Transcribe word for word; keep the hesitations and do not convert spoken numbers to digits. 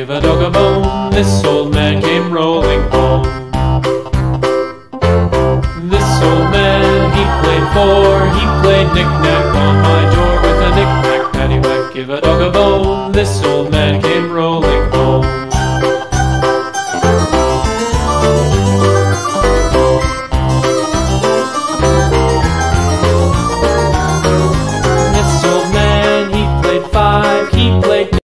give a dog a bone. This old man came rolling home. This old man, he played four. He played knick-knack on my door with a knick-knack, paddywhack, give a dog a bone. This old man came rolling